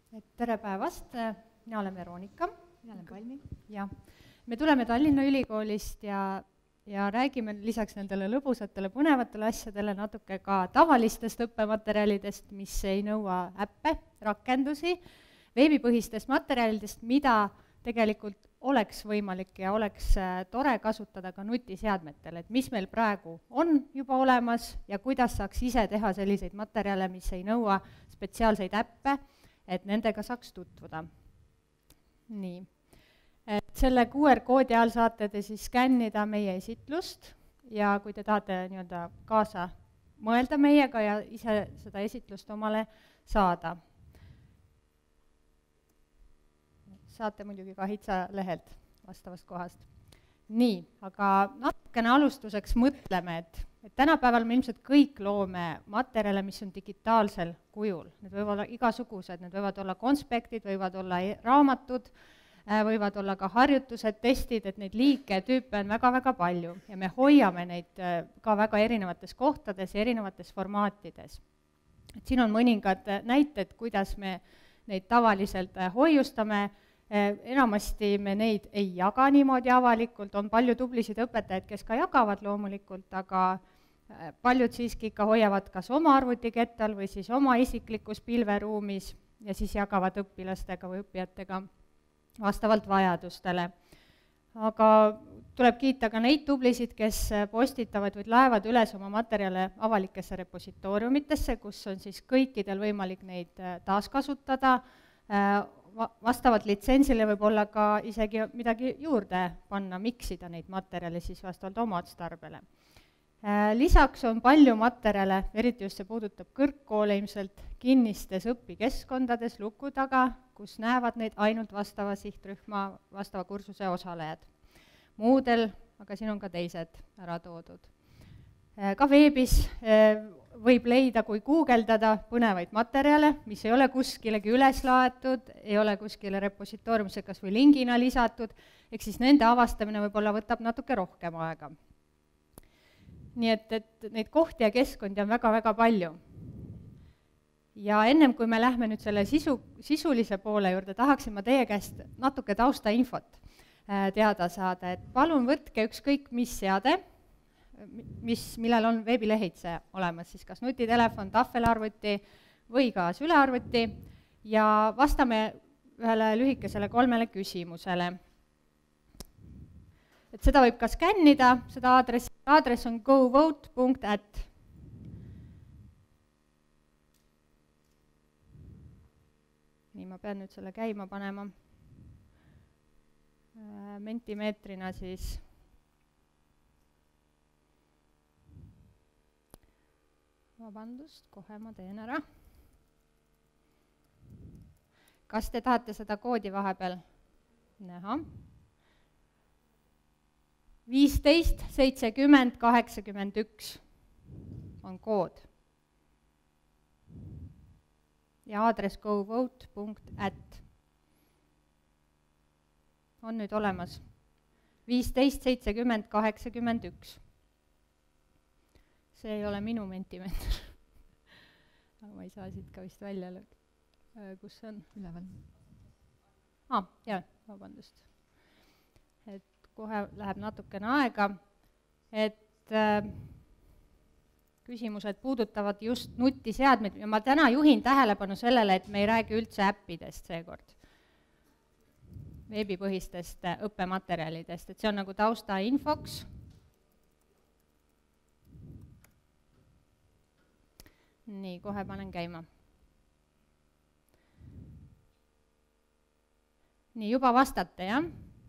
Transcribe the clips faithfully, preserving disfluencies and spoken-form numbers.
Et tere päevast, mina olen Veronika. Mina olen Palmi. Ja me tuleme Tallinna Ülikoolist ja, ja räägime lisaks nendele lõbusatele, põnevatele asjadele natuke ka tavalistest õppematerjalidest, mis ei nõua äppe, rakendusi, veebipõhistest materjalidest, mida tegelikult oleks võimalik ja oleks tore kasutada ka nutiseadmetel, et mis meil praegu on juba olemas ja kuidas saaks ise teha selliseid materjale, mis ei nõua spetsiaalseid äppe, et nendega saaks tutvuda. Nii. Et selle Q R-koodi all saate te siis skännida meie esitlust ja kui te tahate nii-öelda kaasa mõelda meiega ja ise seda esitlust omale saada. Saate muidugi ka Hitsa lehelt vastavast kohast. Nii, aga natukene alustuseks mõtleme, et et tänapäeval me ilmselt kõik loome materjale, mis on digitaalsel kujul. Need võivad olla igasugused, need võivad olla konspektid, võivad olla raamatud, võivad olla ka harjutused, testid, et neid liike ja tüüpe on väga-väga palju ja me hoiame neid ka väga erinevates kohtades ja erinevates formaatides. Et siin on mõningad näited, kuidas me neid tavaliselt hoiustame. Enamasti me neid ei jaga niimoodi avalikult, on palju tublisid õpetajaid, kes ka jagavad loomulikult, aga paljud siiski ikka hoiavad kas oma arvutikettal või siis oma isiklikus pilveruumis ja siis jagavad õpilastega või õppijatega vastavalt vajadustele. Aga tuleb kiita ka neid tublisid, kes postitavad või laevad üles oma materjale avalikesse repositooriumitesse, kus on siis kõikidel võimalik neid taaskasutada, vastavalt litsentsile võib olla ka isegi midagi juurde panna, miksida neid materjale siis vastavalt oma otstarbele. Lisaks on palju materjale, eriti just see puudutab kõrgkoole ilmselt kinnistes õpikeskkondades luku taga, kus näevad neid ainult vastava sihtrühma, vastava kursuse osalejad. Muudel, aga siin on ka teised ära toodud. Ka veebis võib leida, kui guugeldada põnevaid materjale, mis ei ole kuskilegi üles laetud, ei ole kuskile repositooriumisse kas või lingina lisatud, ehk siis nende avastamine võib-olla võtab natuke rohkem aega. Nii et, et neid kohti ja keskkondi on väga-väga palju. Ja ennem kui me lähme nüüd selle sisu, sisulise poole juurde, tahaksin ma teie käest natuke taustainfot teada saada, et palun võtke ükskõik mis seade, mis, millel on veebilehitse olemas, siis kas nutitelefon, tahvelarvuti või ka sülearvuti ja vastame ühele lühikesele kolmele küsimusele. Et seda võib ka skännida, seda aadress, aadress on govote punkt at. Nii, ma pean nüüd selle käima panema. Mentimeetrina siis vabandust, kohe ma teen ära. Kas te tahate seda koodi vahepeal näha? viisteist seitsekümmend kaheksakümmend üks on kood. Ja aadress govote punkt at on nüüd olemas. viisteist seitsekümmend kaheksakümmend üks. See ei ole minu mentimeeter. Aga ma ei saa siit ka vist välja lõg. Kus see on? Üleval. Ah, jah, vabandust. Et kohe läheb natukene aega. Et äh, küsimused puudutavad just nutiseadmeid ja ma täna juhin tähelepanu sellele, et me ei räägi üldse äppidest seekord. Veebipõhistest õppematerjalidest, et see on nagu tausta infoks. Nii, kohe panen käima. Nii, juba vastate, jah?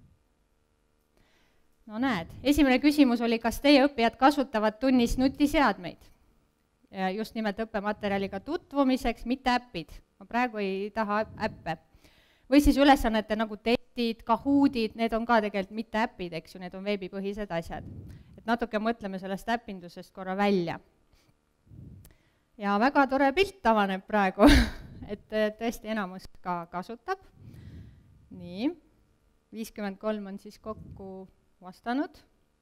No näed, esimene küsimus oli, kas teie õppijad kasutavad tunnis nutiseadmeid? Just nimelt õppematerjaliga tutvumiseks, mitte äppid. Ma praegu ei taha äppe. Või siis ülesannete nagu testid, kahoodid, need on ka tegelikult mitte äppid, eks ju, need on veebipõhised asjad. Et natuke mõtleme sellest äppindusest korra välja. Ja väga tore pilt avaneb praegu, et tõesti enamus ka kasutab. Nii, viiskümmend kolm on siis kokku vastanud.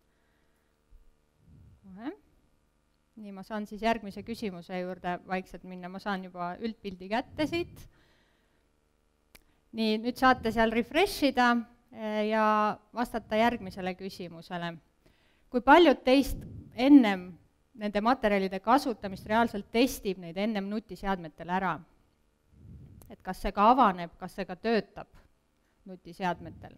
Kohe. Nii, ma saan siis järgmise küsimuse juurde vaikselt minna, ma saan juba üldpildi kätte siit. nii, nüüd saate seal refresh ida ja vastata järgmisele küsimusele. Kui paljud teist ennem nende materjalide kasutamist reaalselt testib neid ennem nutiseadmetel ära? Et kas see ka avaneb, kas see ka töötab nutiseadmetel?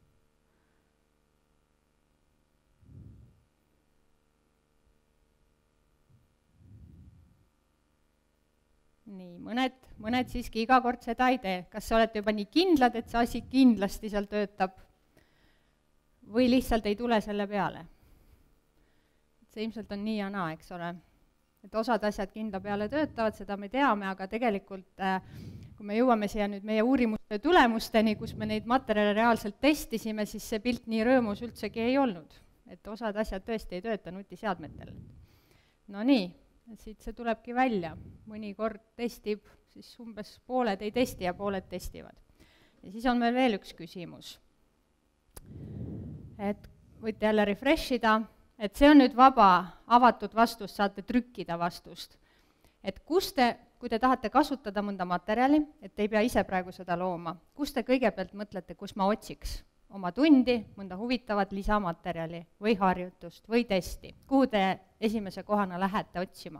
Nii, mõned, mõned siiski iga kord seda ei tee. Kas olete juba nii kindlad, et see asi kindlasti seal töötab? Või lihtsalt ei tule selle peale? See ilmselt on nii ja naa, eks ole. Et osad asjad kindla peale töötavad, seda me teame, aga tegelikult kui me jõuame siia nüüd meie uurimuste tulemusteni, kus me neid materjale reaalselt testisime, siis see pilt nii rõõmus üldsegi ei olnud. Et osad asjad tõesti ei tööta nutiseadmetel. No nii. Siit see tulebki välja, mõnikord testib, siis umbes pooled ei testi ja pooled testivad. Ja siis on meil veel üks küsimus. Et võite jälle refresh ida, et see on nüüd vaba, avatud vastus, saate trükkida vastust. Et kus te, kui te tahate kasutada mõnda materjali, et te ei pea ise praegu seda looma, kus te kõigepealt mõtlete, kus ma otsiks oma tundi, mõnda huvitavat lisamaterjali või harjutust või testi. Kuhu te esimese kohana lähete otsima?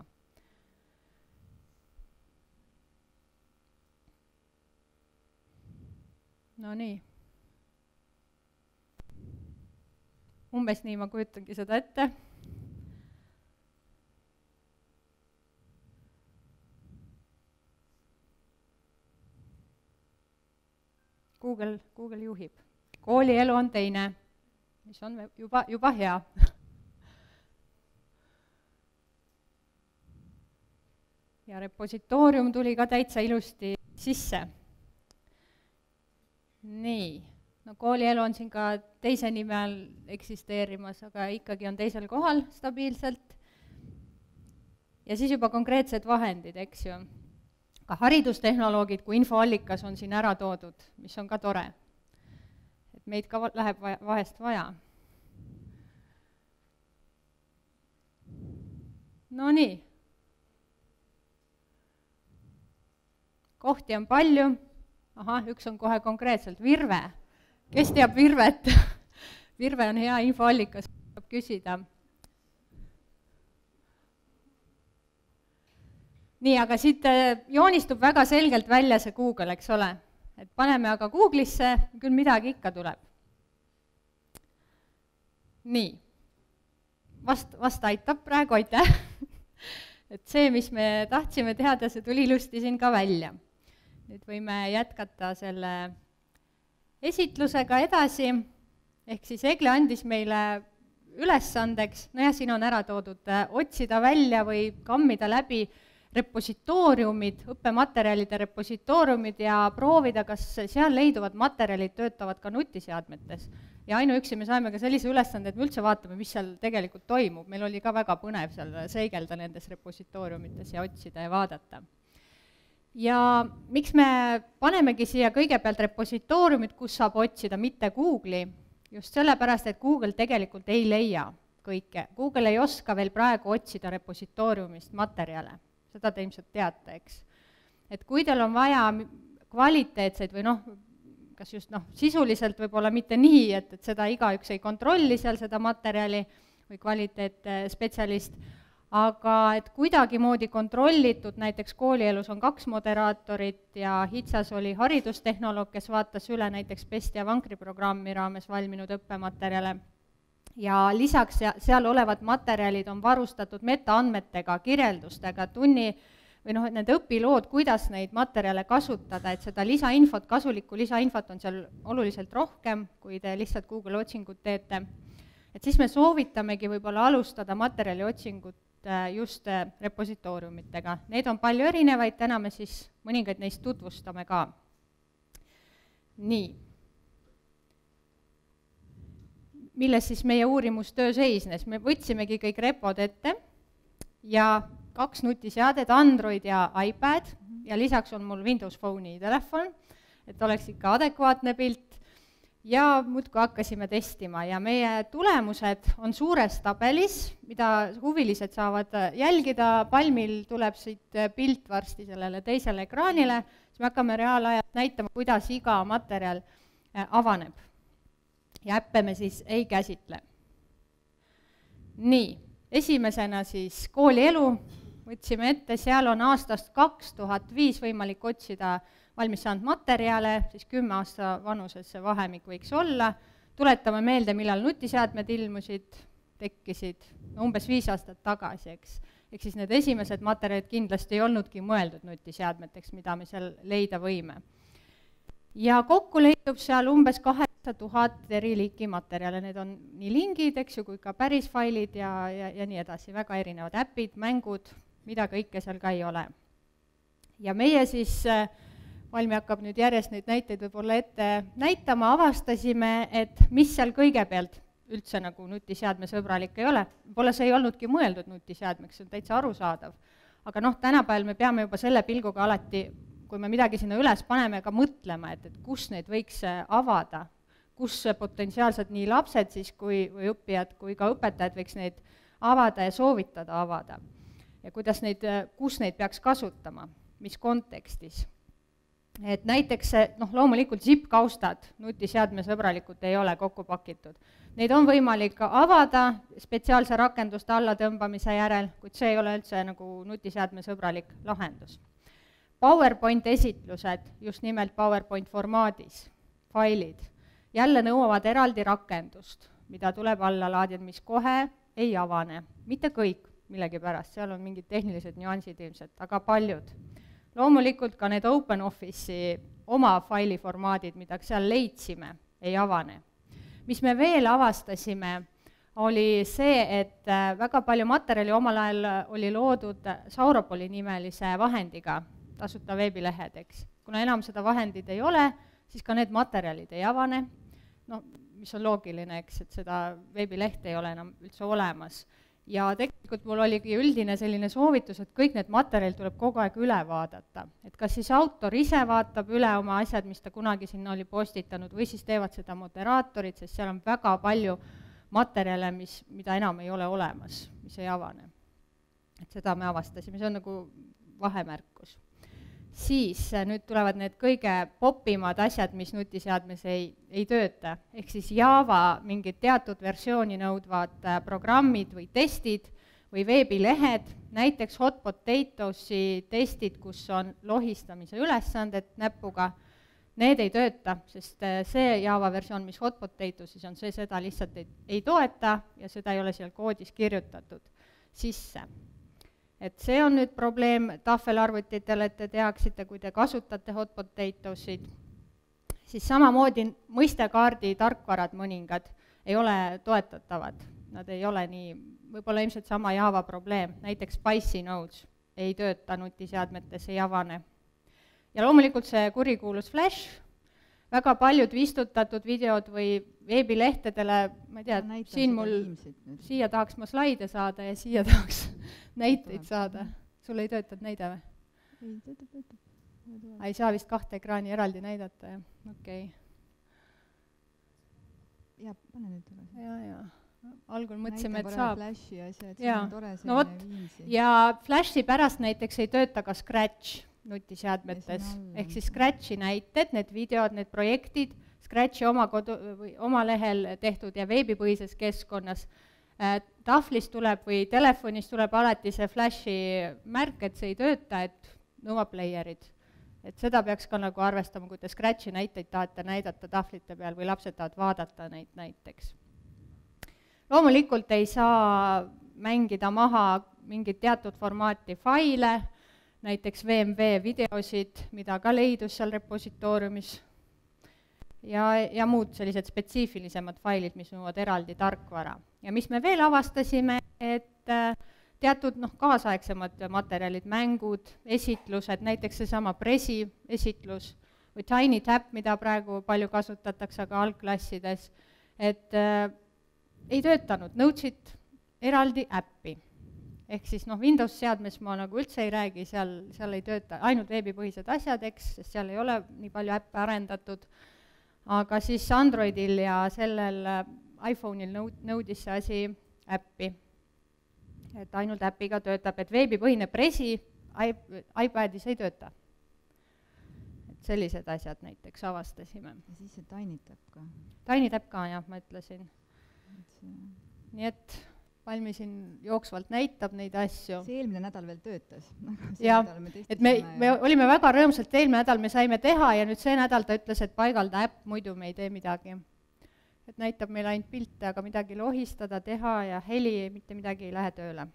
No nii. Umbes nii ma kujutangi seda ette. Google, Google juhib. Koolielu on teine, mis on juba, juba hea. Ja repositoorium tuli ka täitsa ilusti sisse. Nii, no koolielu on siin ka teise nime all eksisteerimas, aga ikkagi on teisel kohal stabiilselt. Ja siis juba konkreetsed vahendid, eks ju. Ka haridustehnoloogid kui infoallikas on siin ära toodud, mis on ka tore. Meid ka läheb vahest vaja. No nii. Kohti on palju. Aha, üks on kohe konkreetselt. Virve. Kes teab Virvet? Virve on hea infoallikas, saab küsida. Nii, aga siit joonistub väga selgelt välja see Google, eks ole? Et paneme aga Google'isse, küll midagi ikka tuleb. Nii, vast, vast aitab praegu, aitäh. Et see, mis me tahtsime teada, see tuli ilusti siin ka välja. Nüüd võime jätkata selle esitlusega edasi, ehk siis Egle andis meile ülesandeks, no jah, siin on ära toodud, otsida välja või kammida läbi repositooriumid, õppematerjalide repositooriumid ja proovida, kas seal leiduvad materjalid töötavad ka nutiseadmetes. Ja ainuüksi me saime ka sellise ülesande, et me üldse vaatame, mis seal tegelikult toimub. Meil oli ka väga põnev seal seigelda nendes repositooriumites ja otsida ja vaadata. Ja miks me panemegi siia kõigepealt repositooriumid, kus saab otsida, mitte Google'i, just sellepärast, et Google tegelikult ei leia kõike. Google ei oska veel praegu otsida repositooriumist materjale. Seda te ilmselt teate, eks. Et kui teil on vaja kvaliteetseid või noh, kas just noh, sisuliselt võib-olla mitte nii, et, et seda igaüks ei kontrolli seal seda materjali või kvaliteetspetsialist, aga et kuidagi moodi kontrollitud, näiteks koolielus on kaks moderaatorit ja Hitsas oli haridustehnoloog, kes vaatas üle näiteks Pesti ja Vankri programmi raames valminud õppematerjale. Ja lisaks seal olevad materjalid on varustatud metaandmetega, kirjeldustega, tunni või noh, need õpilood, kuidas neid materjale kasutada, et seda lisainfot, kasulikku lisainfot on seal oluliselt rohkem, kui te lihtsalt Google otsingut teete. Et siis me soovitamegi võib-olla alustada materjali otsingut just repositooriumitega. Neid on palju erinevaid, täna me siis mõningaid neist tutvustame ka. Nii. Milles siis meie uurimustöö seisnes. Me võtsimegi kõik repod ette ja kaks nutiseadet, Android ja iPad ja lisaks on mul Windows Phone'i telefon, et oleks ikka adekvaatne pilt. ja muudkui hakkasime testima ja meie tulemused on suures tabelis, mida huvilised saavad jälgida, Palmil tuleb siit pilt varsti sellele teisele ekraanile, siis me hakkame reaalajas näitama, kuidas iga materjal avaneb. Ja äppe me siis ei käsitle. Nii, esimesena siis koolielu võtsime ette, seal on aastast kaks tuhat viis võimalik otsida valmis saanud materjale, siis kümme aasta vanuses see vahemik võiks olla. Tuletame meelde, millal nutiseadmed ilmusid, tekkisid no, umbes viis aastat tagasi, eks. Ehk siis need esimesed materjalid kindlasti ei olnudki mõeldud nutiseadmeteks, mida me seal leida võime. Ja kokku leidub seal umbes kaheksa tuhat eri liiki materjale, need on nii lingid, eks ju, kui ka päris failid ja, ja, ja nii edasi, väga erinevad äpid, mängud, mida kõike seal ka ei ole. Ja meie siis Valmi hakkab nüüd järjest neid näiteid võib-olla ette näitama, avastasime, et mis seal kõigepealt üldse nagu nutiseadme sõbralik ei ole. Võib-olla see ei olnudki mõeldud nutiseadmeks, see on täitsa arusaadav. Aga noh, tänapäeval me peame juba selle pilguga alati, kui me midagi sinna üles paneme, ka mõtlema, et, et kus neid võiks avada, kus potentsiaalselt nii lapsed siis kui, või õppijad kui ka õpetajad võiks neid avada ja soovitada avada. Ja kuidas neid, kus neid peaks kasutama, mis kontekstis. Et näiteks noh, loomulikult zip-kaustad nutiseadme sõbralikud ei ole kokku pakitud. Neid on võimalik avada spetsiaalse rakenduste allatõmbamise järel, kuid see ei ole üldse nagu nutiseadme sõbralik lahendus. PowerPoint esitlused, just nimelt PowerPoint formaadis, failid, jälle nõuavad eraldi rakendust, mida tuleb alla laadida, mis kohe ei avane. Mitte kõik millegipärast, seal on mingid tehnilised nüansid ilmselt, aga paljud. Loomulikult ka need OpenOffice'i oma failiformaadid, mida seal leidsime, ei avane. Mis me veel avastasime, oli see, et väga palju materjali omal ajal oli loodud Sauropoli nimelise vahendiga, tasuta veebilehed, kuna enam seda vahendit ei ole, siis ka need materjalid ei avane, no, mis on loogiline, eks, et seda veebilehte ei ole enam üldse olemas. Ja tegelikult mul oligi üldine selline soovitus, et kõik need materjalid tuleb kogu aeg üle vaadata. Et kas siis autor ise vaatab üle oma asjad, mis ta kunagi sinna oli postitanud, või siis teevad seda moderaatorid, sest seal on väga palju materjale, mis, mida enam ei ole olemas, mis ei avane. Et seda me avastasime, see on nagu vahemärkus. Siis nüüd tulevad need kõige popimad asjad, mis nutiseadmes ei, ei tööta. Ehk siis Java mingid teatud versiooni nõudvad programmid või testid või veebilehed, näiteks Hot Potatoes'i testid, kus on lohistamise ülesanded näpuga, need ei tööta, sest see Java versioon, mis Hot Potatoes'is on, see seda lihtsalt ei, ei toeta ja seda ei ole seal koodis kirjutatud sisse. Et see on nüüd probleem tahvelarvutitele, et te teaksite, kui te kasutate Hot Potatoes'id, siis samamoodi mõistekaardi tarkvarad mõningad ei ole toetatavad. Nad ei ole nii, võib-olla ilmselt sama Java probleem, näiteks Spicy Nodes ei tööta nutiseadmetes, ei avane. Ja loomulikult see kurikuulus Flash, väga paljud vistutatud videod või veebilehtedele, ma ei tea, siin mul, siia tahaks ma slaide saada ja siia tahaks näiteid saada. Sul ei töötad näide või? Ei, töötab, töötab. Ei saa vist kahte ekraani eraldi näidata, jah? Okei. Ja, pane nüüd tagasi. Ja, ja. Algul mõtlesime, et saab. Flashi asja, et see on tore no võt, ja Flashi pärast näiteks ei tööta ka Scratch nutiseadmetes, ehk siis Scratchi näited, need videod, need projektid, Scratchi oma, kodu, või oma lehel tehtud ja veebipõhises keskkonnas, tahvlist tuleb või telefonist tuleb alati see Flashi märk, et see ei tööta, et nõuab playerid. Et seda peaks ka nagu arvestama, kui te Scratchi näiteid tahate näidata tahvlite peal või lapsed tahavad vaadata neid näiteks. Loomulikult ei saa mängida maha mingit teatud formaati faile, näiteks V M W videosid, mida ka leidus seal repositooriumis, ja, ja muud sellised spetsiifilisemad failid, mis nõuavad eraldi tarkvara. Ja mis me veel avastasime, et teatud noh, kaasaegsemad materjalid, mängud, esitlused, näiteks seesama Presi esitlus või TinyTap, mida praegu palju kasutatakse aga algklassides, et äh, ei töötanud, nõudsid eraldi äppi. Ehk siis noh, Windows seadmes ma nagu üldse ei räägi, seal, seal ei tööta ainult veebipõhised asjad, eks, sest seal ei ole nii palju äppe arendatud, aga siis Androidil ja sellel iPhone'il nõud, nõudis see asi äppi. Et ainult äpiga töötab, et veebipõhine presi iPadis ei tööta. Et sellised asjad näiteks avastasime. Ja siis see TinyTap ka. TinyTap ka, jah, ma ütlesin. Nii et valmisin jooksvalt näitab neid asju. See eelmine nädal veel töötas. Ja, et me, me olime väga rõõmsalt, eelmine nädal me saime teha ja nüüd see nädal ta ütles, et paigalda äpp, muidu me ei tee midagi. Et näitab meil ainult pilte, aga midagi lohistada, teha ja heli, mitte midagi ei lähe tööle.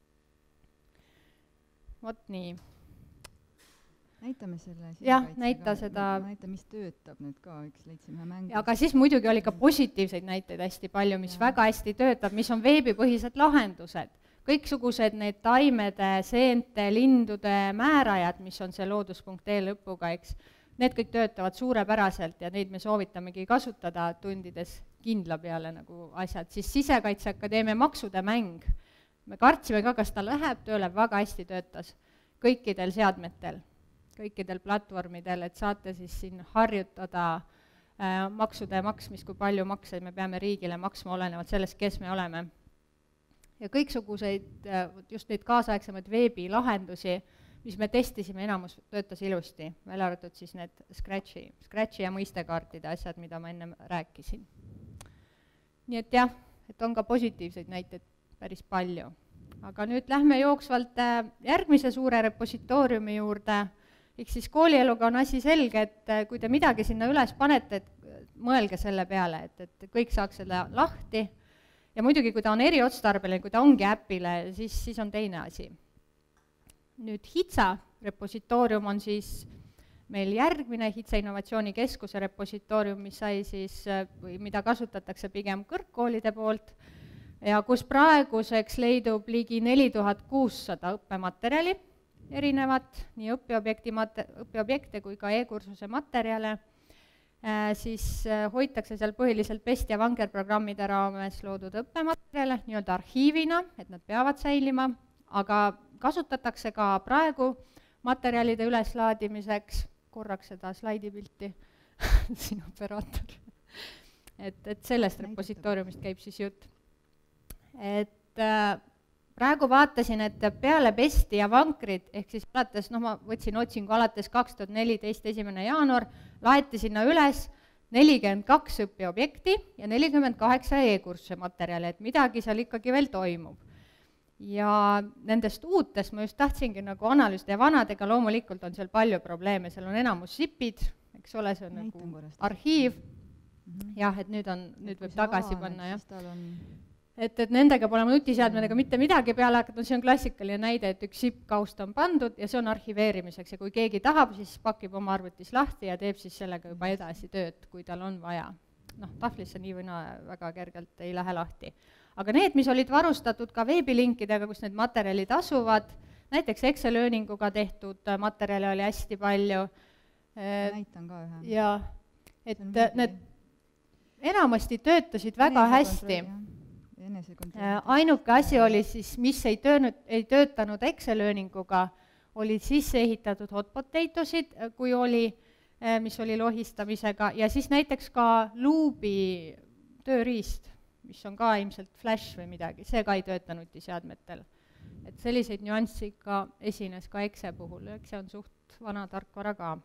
Vot nii. Näitame selle jah, näita seda. Näita, mis töötab nüüd ka, üks leidsime mängu. Aga siis muidugi oli ka positiivseid näiteid hästi palju, mis ja. väga hästi töötab, mis on veebipõhised lahendused. Kõiksugused need taimede, seente, lindude määrajad, mis on see loodus punkt ee lõpuga, eks, need kõik töötavad suurepäraselt ja neid me soovitamegi kasutada tundides kindla peale nagu asjad. Siis Sisekaitseakadeemia maksude mäng. Me kartsime ka, kas ta läheb tööle, väga hästi töötas kõikidel seadmetel, kõikidel platvormidel, et saate siis siin harjutada äh, maksude maksmist, kui palju makse me peame riigile maksma, olenevalt sellest, kes me oleme. Ja kõiksuguseid, äh, just neid kaasaegsemaid veebilahendusi, mis me testisime, enamus töötas ilusti, välja arvatud siis need Scratchi, Scratchi ja mõistekaartide asjad, mida ma enne rääkisin. Nii et jah, et on ka positiivseid näiteid päris palju. Aga nüüd lähme jooksvalt järgmise suure repositooriumi juurde, ehk siis koolieluga on asi selge, et kui te midagi sinna üles panete, et mõelge selle peale, et, et kõik saaks selle lahti ja muidugi, kui ta on eriotstarbeline, kui ta ongi äpile, siis, siis on teine asi. Nüüd HITSA repositoorium on siis meil järgmine HITSA Innovatsioonikeskuse repositoorium, mis sai siis, või mida kasutatakse pigem kõrgkoolide poolt ja kus praeguseks leidub ligi neli tuhat kuussada õppematerjali erinevat, nii õppeobjekti mate, õppeobjekte kui ka e-kursuse materjale, äh, siis äh, hoitakse seal põhiliselt PEST ja Vanger programmide raames loodud õppematerjale nii-öelda arhiivina, et nad peavad säilima, aga kasutatakse ka praegu materjalide üleslaadimiseks, korraks seda slaidipilti, siin operaator, et, et sellest repositooriumist käib siis jutt. Et äh, praegu vaatasin, et peale PEST-i ja Vankrid, ehk siis alates, noh ma võtsin otsingu alates kaks tuhat neliteist esimene jaanuar, laeti sinna üles nelikümmend kaks õppeobjekti ja nelikümmend kaheksa e-kursuse materjali, et midagi seal ikkagi veel toimub. Ja nendest uutest ma just tahtsingi nagu analüüsida ja vanadega loomulikult on seal palju probleeme, seal on enamus zipid, eks ole, see on Näitan nagu arhiiv, mm-hmm. jah, et nüüd, on, nüüd võib tagasi panna, jah. On... Et, et nendega pole nutiseadmedega mitte midagi peale hakata, no see on klassikaline näide, et üks zip-kaust on pandud ja see on arhiveerimiseks ja kui keegi tahab, siis pakib oma arvutis lahti ja teeb siis sellega juba edasi tööd, kui tal on vaja. Noh, tahvlisse nii või naa väga kergelt ei lähe lahti. Aga need, mis olid varustatud ka veebilinkidega, kus need materjalid asuvad, näiteks Excel-ööninguga tehtud materjali oli hästi palju. Näitan ka ühe. Ja, et need enamasti töötasid väga hästi. Ainuke asi oli siis, mis ei, töönud, ei töötanud Excel-ööninguga, olid sisse ehitatud hot potatosid, kui oli, mis oli lohistamisega, ja siis näiteks ka luubi tööriist, mis on ka ilmselt flash või midagi, see ka ei töötanud seadmetel. Et selliseid nüanssi ka esines ka Exe puhul, Exe on suht vana tarkvara ka.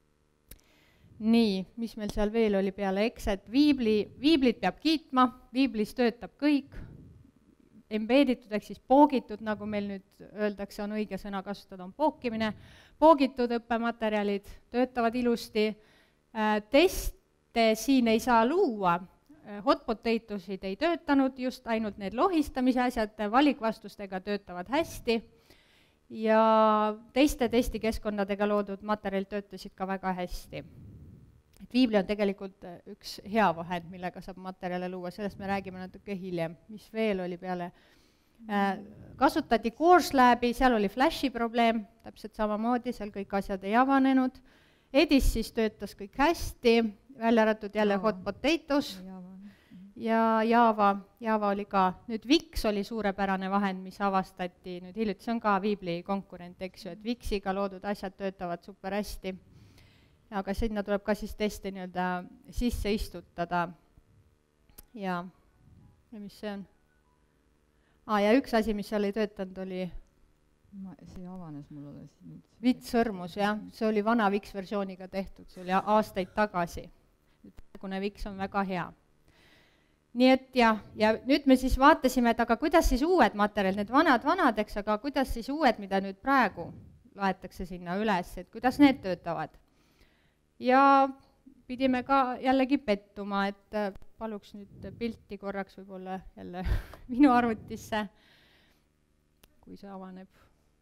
Nii, mis meil seal veel oli peale Exet, Viibli, Viiblit peab kiitma, Viiblis töötab kõik, embeeditud ehk siis poogitud, nagu meil nüüd öeldakse, on õige sõna kasutada, on pookimine, poogitud õppematerjalid töötavad ilusti, teste siin ei saa luua, hot potatosid ei töötanud, just ainult need lohistamise asjad valikvastustega töötavad hästi ja teiste testikeskkondadega loodud materjalid töötasid ka väga hästi. Et Viibli on tegelikult üks hea vahend, millega saab materjale luua, sellest me räägime natuke hiljem, mis veel oli peale. Kasutati CourseLabi, seal oli Flashi probleem, täpselt samamoodi, seal kõik asjad ei avanenud. Edis siis töötas kõik hästi, välja arvatud jälle hot potatoes ja Java, Java oli ka. Nüüd Wix oli suurepärane vahend, mis avastati, nüüd hiljuti see on ka Viibli konkurent, eks ju, et Wixiga loodud asjad töötavad super hästi. aga sinna tuleb ka siis testi nii-öelda sisse istutada. Ja, ja mis see on? Ah, ja üks asi, mis seal ei töötanud, oli Ma, see avanes mul alles nüüd. Vits-sõrmus, jah, see oli vana Viks versiooniga tehtud, see oli aastaid tagasi. Praegune Viks on väga hea. Nii et jah, ja nüüd me siis vaatasime, et aga kuidas siis uued materjalid, need vanad vanadeks, aga kuidas siis uued, mida nüüd praegu laetakse sinna üles, et kuidas need töötavad. Ja pidime ka jällegi pettuma, et paluks nüüd pilti korraks võib-olla jälle minu arvutisse, kui see avaneb.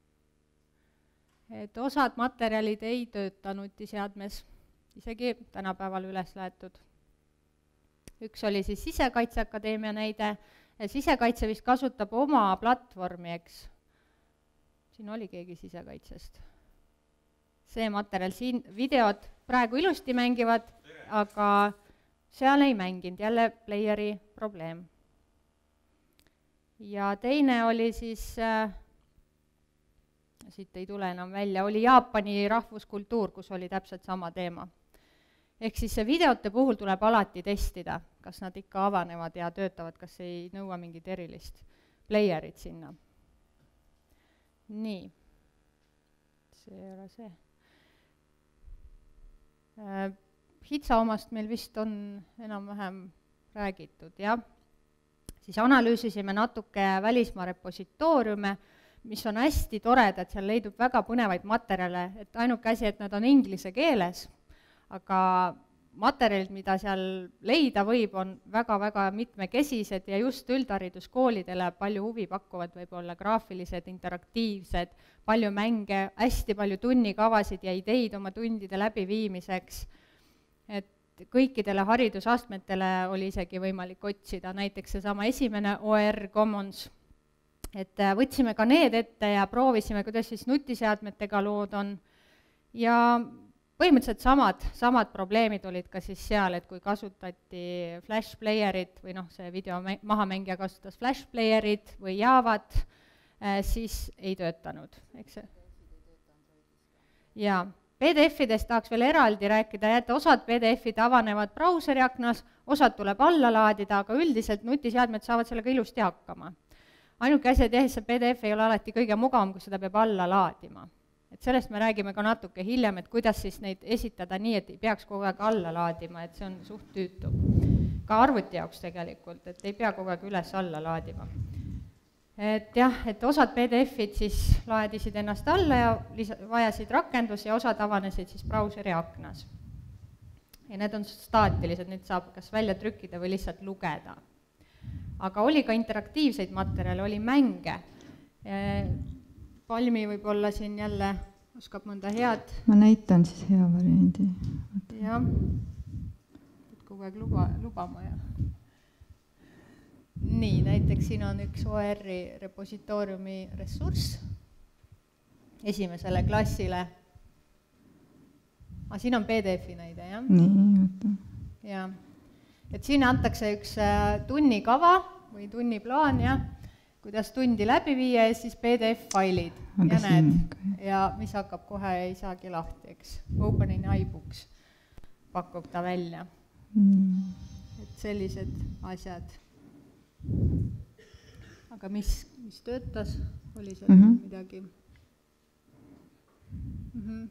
Et osad materjalid ei tööta nutiseadmes, isegi tänapäeval üles laetud. Üks oli siis Sisekaitseakadeemia näide, ja Sisekaitse vist kasutab oma platvormi, eks. Siin oli keegi Sisekaitsest. See materjal, siin videod praegu ilusti mängivad, aga seal ei mänginud, jälle playeri probleem. Ja teine oli siis... siit ei tule enam välja, oli Jaapani rahvuskultuur, kus oli täpselt sama teema. Ehk siis see videote puhul tuleb alati testida, kas nad ikka avanevad ja töötavad, kas ei nõua mingit erilist playerit sinna. Nii, see ei ole see. Äh, Hitsa omast meil vist on enam-vähem räägitud, jah. Siis analüüsisime natuke välismaa repositooriume, mis on hästi toredad, et seal leidub väga põnevaid materjale, et ainuke asi, et nad on inglise keeles, aga materjalid, mida seal leida võib, on väga-väga mitmekesised ja just üldhariduskoolidele palju huvi pakkuvad võib-olla graafilised, interaktiivsed, palju mänge, hästi palju tunnikavasid ja ideid oma tundide läbiviimiseks, et kõikidele haridusastmetele oli isegi võimalik otsida, näiteks seesama esimene O R Commons, et võtsime ka need ette ja proovisime, kuidas siis nutiseadmetega lood on ja põhimõtteliselt samad, samad probleemid olid ka siis seal, et kui kasutati flash playerit või noh, see video mahamängija kasutas flash playerit või Javat, siis ei töötanud, eks see? Ja P D F-idest tahaks veel eraldi rääkida, et osad P D F-id avanevad brauseri aknas, osad tuleb alla laadida, aga üldiselt nutiseadmed saavad sellega ilusti hakkama. Ainuke asi, et jah, see P D F ei ole alati kõige mugavam, kui seda peab alla laadima. Et sellest me räägime ka natuke hiljem, et kuidas siis neid esitada nii, et ei peaks kogu aeg alla laadima, et see on suht tüütu. Ka arvuti jaoks tegelikult, et ei pea kogu aeg üles alla laadima. Et jah, et osad P D F-id siis laadisid ennast alla ja lisa, vajasid rakendus ja osad avanesid siis brauseri aknas. Ja need on staatilised, neid saab kas välja trükkida või lihtsalt lugeda. Aga oli ka interaktiivseid materjale, oli mänge. Palmi võib-olla siin jälle oskab mõnda head. Ma näitan siis hea variandi. Jah, kogu aeg luba, lubama ja. Nii, näiteks siin on üks O R-i repositooriumi ressurss esimesele klassile. Ah, siin on P D F-i näide, jah? Nii, võtta. Jah. Et siin antakse üks tunnikava või tunniplaan, jah, kuidas tundi läbi viia ja siis P D F-failid. Ja näed, ja mis hakkab kohe, ei saagi lahti, eks. Open in iBooks pakub ta välja. Mm. Et sellised asjad. Aga mis, mis töötas? Oli seal mm-hmm. midagi? Mhm.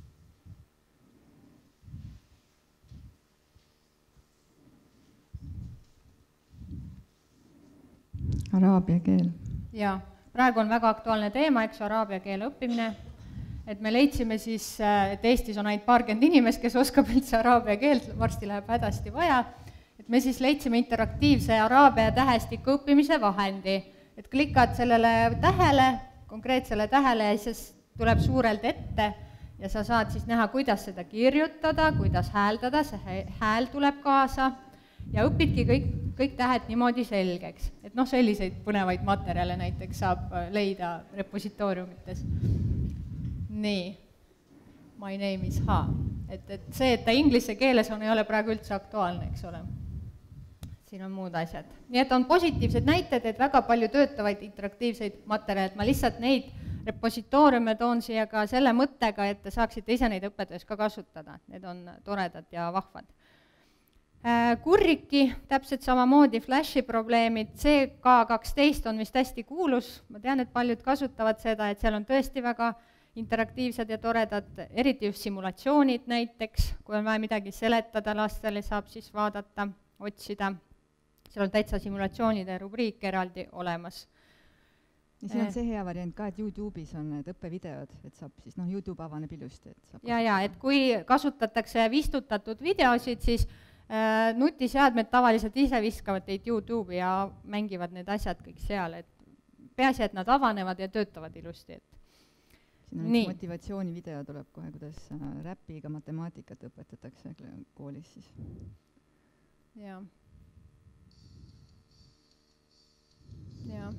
Araabia keel. Jaa, praegu on väga aktuaalne teema, eks araabia keele õppimine, et me leidsime siis, et Eestis on ainult paarkümmend inimest, kes oskab üldse araabia keelt, varsti läheb hädasti vaja, et me siis leidsime interaktiivse araabia tähestiku õppimise vahendi, et klikad sellele tähele, konkreetsele tähele ja siis tuleb suurelt ette ja sa saad siis näha, kuidas seda kirjutada, kuidas hääldada, see hääl tuleb kaasa ja õpidki kõik, kõik tähed niimoodi selgeks. Et noh, selliseid põnevaid materjale näiteks saab leida repositooriumites. Nii, my name is Ha. Et, et see, et ta inglise keeles on, ei ole praegu üldse aktuaalne, eks ole. Siin on muud asjad. Nii et on positiivsed näited, et väga palju töötavaid interaktiivseid materjale, et ma lihtsalt neid repositooriume toon siia ka selle mõttega, et te saaksite ise neid õppetöös ka kasutada, need on toredad ja vahvad. Kurriki, täpselt samamoodi Flashi probleemid, C K kaksteist on vist hästi kuulus, ma tean, et paljud kasutavad seda, et seal on tõesti väga interaktiivsed ja toredad, eriti just simulatsioonid näiteks, kui on vaja midagi seletada lastele, saab siis vaadata, otsida, seal on täitsa simulatsioonide rubriik eraldi olemas. Ja siin on see hea variant ka, et YouTube'is on need õppevideod, et saab siis, noh, YouTube avaneb ilusti, et saab ja, ja, et kui kasutatakse vistutatud videosid, siis äh, nutiseadmed tavaliselt ise viskavad teid YouTube'i ja mängivad need asjad kõik seal, et peaasi, et nad avanevad ja töötavad ilusti, et siin on üks motivatsioonivideo tuleb kohe, kuidas äh, räpiga matemaatikat õpetatakse koolis siis. Jah. Jah.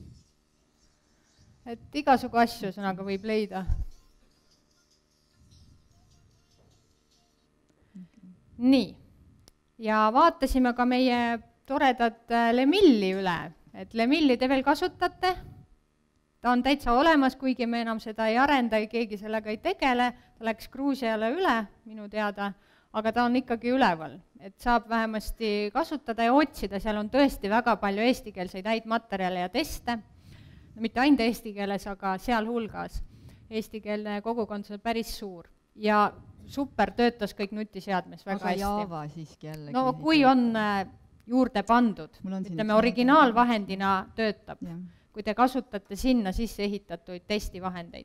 Et igasugu asju sõnaga võib leida. Okay. Nii. Ja vaatasime ka meie toredat Lemilli üle. Et Lemilli te veel kasutate. Ta on täitsa olemas, kuigi me enam seda ei arenda ja keegi sellega ei tegele. Ta läks Gruusiale üle, minu teada, aga ta on ikkagi üleval. Et saab vähemasti kasutada ja otsida. Seal on tõesti väga palju eestikeelseid häid materjale ja teste. Mitte ainult eesti keeles, aga seal hulgas. Eestikeelne kogukond on päris suur. Ja super töötas kõik nutiseadmes väga aga hästi. Aga Java siiski jällegi. No kui on juurde pandud, ütleme originaalvahendina töötab. Ja. Kui te kasutate sinna sisse ehitatuid testivahendeid.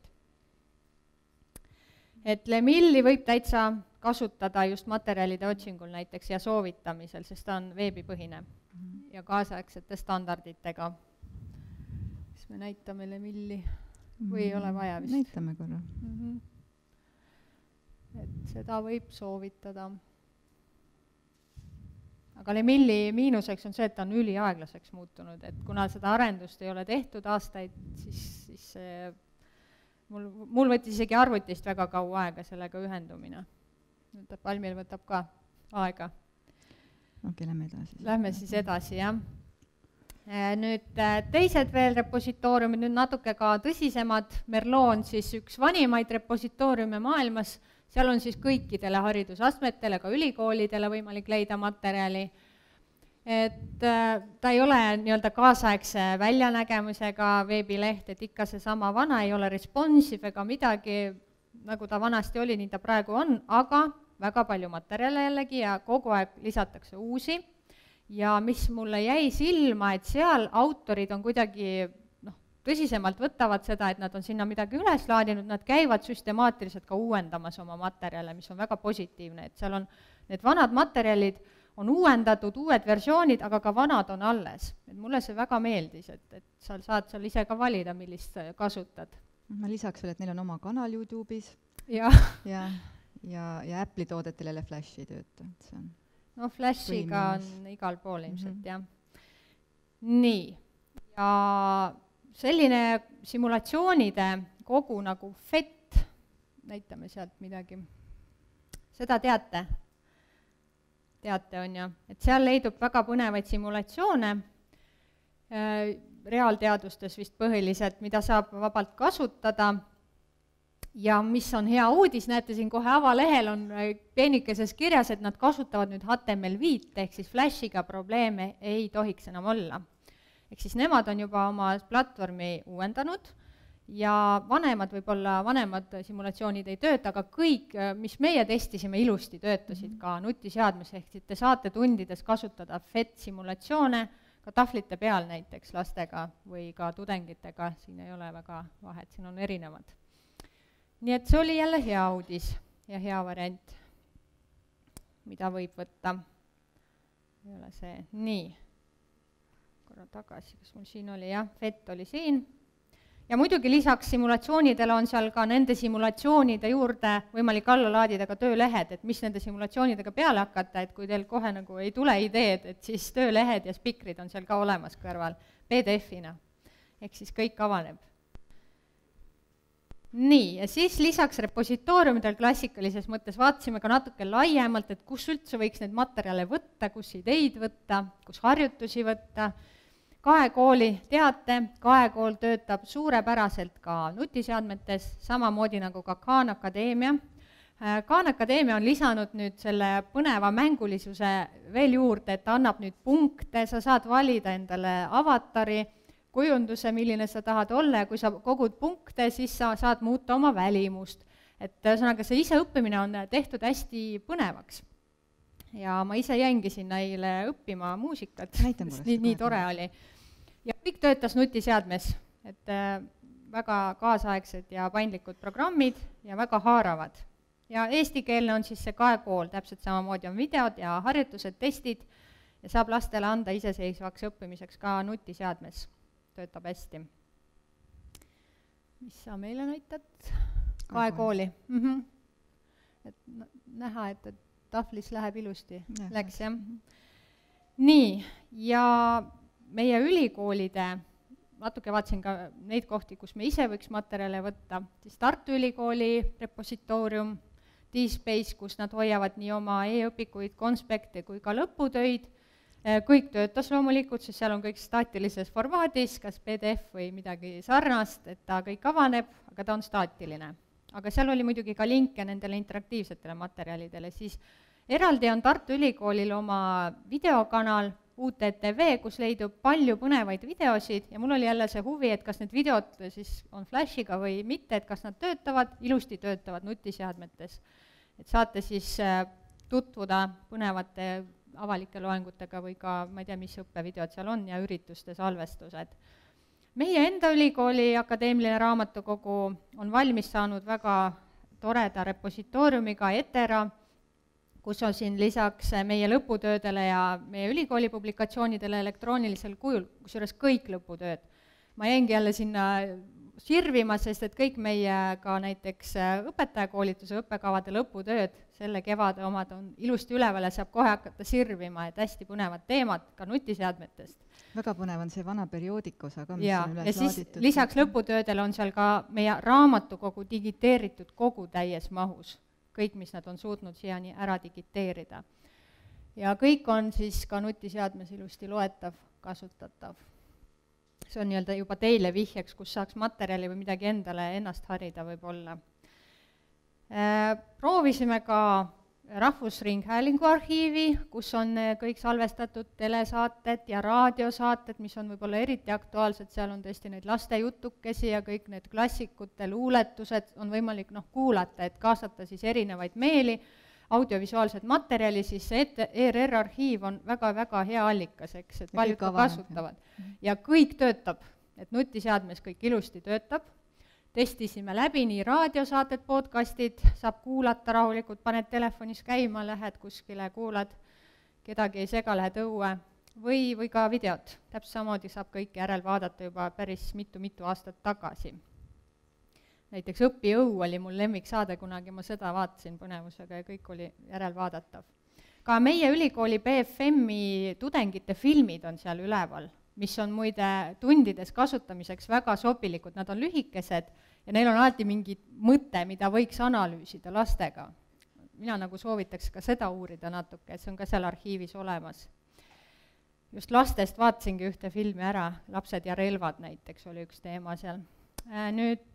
Et Lemilli võib täitsa kasutada just materjalide otsingul näiteks ja soovitamisel, sest ta on veebipõhine mm-hmm. ja kaasaegsete standarditega. Kas me näitame Lemilli või ei ole vaja vist? Näitame korra. Mm-hmm. Et seda võib soovitada. Aga Lemilli miinuseks on see, et ta on üliaeglaseks muutunud, et kuna seda arendust ei ole tehtud aastaid, siis, siis see, mul, mul võttis isegi arvutist väga kaua aega sellega ühendumine. Palmil võtab ka aega. Okei, lähme edasi. Lähme siis edasi, jah. Nüüd teised veel repositooriumid, nüüd natuke ka tõsisemad. Merlot on siis üks vanimaid repositooriume maailmas. Seal on siis kõikidele haridusastmetele, ka ülikoolidele võimalik leida materjali. Et ta ei ole nii-öelda kaasaegse väljanägemusega veebileht, et ikka see sama vana ei ole responsive ega midagi, nagu ta vanasti oli, nii ta praegu on, aga väga palju materjale jällegi ja kogu aeg lisatakse uusi. Ja mis mulle jäi silma, et seal autorid on kuidagi tõsisemalt võtavad seda, et nad on sinna midagi üles laadinud, nad käivad süstemaatiliselt ka uuendamas oma materjale, mis on väga positiivne, et seal on need vanad materjalid, on uuendatud, uued versioonid, aga ka vanad on alles. Et mulle see väga meeldis, et, et sa saad seal ise ka valida, millist kasutad. Ma lisaks veel, et neil on oma kanal YouTube'is ja, ja, ja, ja Apple'i toodetel jälle Flash ei tööta. See on no Flashiga on igal pool ilmselt, mm-hmm. jah. Nii, ja selline simulatsioonide kogu nagu F E T, näitame sealt midagi, seda teate? Teate on ju, et seal leidub väga põnevaid simulatsioone, reaalteadustes vist põhiliselt, mida saab vabalt kasutada ja mis on hea uudis, näete siin kohe avalehel on peenikeses kirjas, et nad kasutavad nüüd H T M L viis ehk siis Flashiga probleeme ei tohiks enam olla. Ehk siis nemad on juba oma platvormi uuendanud ja vanemad, võib-olla vanemad simulatsioonid ei tööta, aga kõik, mis meie testisime, ilusti töötasid ka nutiseadmes, ehk te saate tundides kasutada F E T simulatsioone ka tahvlite peal näiteks lastega või ka tudengitega, siin ei ole väga vahet, siin on erinevad. Nii et see oli jälle hea uudis ja hea variant, mida võib võtta. Ei ole see. Nii. Korra tagasi, kas mul siin oli, jah, F E T oli siin. Ja muidugi lisaks simulatsioonidele on seal ka nende simulatsioonide juurde võimalik alla laadida ka töölehed, et mis nende simulatsioonidega peale hakata, et kui teil kohe nagu ei tule ideed, et siis töölehed ja spikrid on seal ka olemas kõrval P D F-ina. Ehk siis kõik avaneb. Nii, ja siis lisaks repositooriumidel klassikalises mõttes vaatasime ka natuke laiemalt, et kus üldse võiks need materjale võtta, kus ideid võtta, kus harjutusi võtta, Kaekooli teate, Kaekool töötab suurepäraselt ka nutiseadmetes, samamoodi nagu ka Khan Akadeemia. Khan Akadeemia on lisanud nüüd selle põneva mängulisuse veel juurde, et ta annab nüüd punkte, sa saad valida endale avatari, kujunduse, milline sa tahad olla ja kui sa kogud punkte, siis sa saad muuta oma välimust. Et ühesõnaga, see ise õppimine on tehtud hästi põnevaks. Ja ma ise jäingisin neile õppima muusikat, nii, nii tore oli. Ja kõik töötas nutiseadmes, et väga kaasaegsed ja paindlikud programmid ja väga haaravad. Ja eestikeelne on siis see Kaekool, täpselt samamoodi on videod ja harjutused, testid ja saab lastele anda iseseisvaks õppimiseks ka nutiseadmes. Töötab hästi. Mis sa meile näitad? Kaekooli. Mm-hmm. Et näha, et, et tahvlis läheb ilusti. Ja, läks, jah. Nii, ja meie ülikoolide, natuke vaatasin ka neid kohti, kus me ise võiks materjale võtta, siis Tartu Ülikooli repositoorium, D-Space, kus nad hoiavad nii oma e-õpikuid, konspekte kui ka lõputöid. Kõik töötas loomulikult, sest seal on kõik staatilises formaadis, kas P D F või midagi sarnast, et ta kõik avaneb, aga ta on staatiline. Aga seal oli muidugi ka linke nendele interaktiivsetele materjalidele, siis eraldi on Tartu Ülikoolil oma videokanal U T T V, kus leidub palju põnevaid videosid ja mul oli jälle see huvi, et kas need videod siis on flashiga või mitte, et kas nad töötavad, ilusti töötavad nutiseadmetes. Et saate siis tutvuda põnevate avalike loengutega või ka, ma ei tea, mis õppevideod seal on ja ürituste salvestused. Meie enda ülikooli akadeemiline raamatukogu on valmis saanud väga toreda repositooriumiga Etera, kus on siin lisaks meie lõputöödele ja meie ülikooli publikatsioonidele elektroonilisel kujul, kusjuures kõik lõputööd. Ma jäingi jälle sinna sirvima, sest et kõik meie ka näiteks õpetajakoolituse õppekavade lõputööd, selle kevade omad on ilusti üleval ja saab kohe hakata sirvima, et hästi põnevad teemad ka nutiseadmetest. Väga põnev on see vana perioodika osa ka, mis ja, on üles ja siis laaditud. Lisaks lõputöödele on seal ka meie raamatukogu digiteeritud kogu täies mahus. Kõik, mis nad on suutnud siiani ära digiteerida. Ja kõik on siis ka nutiseadmes ilusti loetav, kasutatav. See on nii-öelda juba teile vihjeks, kus saaks materjali või midagi endale ennast harida võib-olla. Proovisime ka Rahvusringhäälingu arhiivi, kus on kõik salvestatud telesaated ja raadiosaated, mis on võib-olla eriti aktuaalsed, seal on tõesti neid laste jutukesi ja kõik need klassikute luuletused on võimalik noh, kuulata, et kaasata siis erinevaid meeli, audiovisuaalset materjali, siis see E R R arhiiv on väga-väga hea allikas, eks, et paljud ka kasutavad. Ja kõik töötab, et nutiseadmes kõik ilusti töötab. Testisime läbi nii raadiosaated, podcastid, saab kuulata rahulikult, paned telefonis käima, lähed kuskile, kuulad, kedagi ei sega, lähed õue, või, või ka videot. Täpselt samamoodi saab kõik järel vaadata juba päris mitu-mitu aastat tagasi. Näiteks Õpiõu oli mul lemmiksaade kunagi, ma seda vaatasin põnevusega ja kõik oli järel vaadatav. Ka meie ülikooli B F M-i tudengite filmid on seal üleval, mis on muide tundides kasutamiseks väga sobilikud, nad on lühikesed ja neil on alati mingi mõte, mida võiks analüüsida lastega. Mina nagu soovitaks ka seda uurida natuke, et see on ka seal arhiivis olemas. Just lastest vaatasingi ühte filmi ära, Lapsed ja relvad näiteks oli üks teema seal. Nüüd